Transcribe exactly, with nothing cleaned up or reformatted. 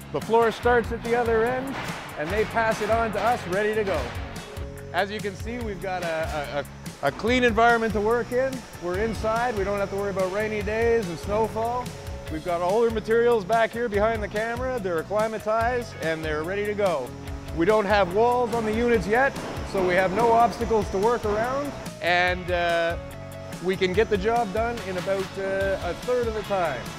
The floor starts at the other end, and they pass it on to us, ready to go. As you can see, we've got a, a, a clean environment to work in. We're inside, we don't have to worry about rainy days and snowfall. We've got all our materials back here behind the camera. They're acclimatized and they're ready to go. We don't have walls on the units yet, so we have no obstacles to work around, and uh, we can get the job done in about uh, a third of the time.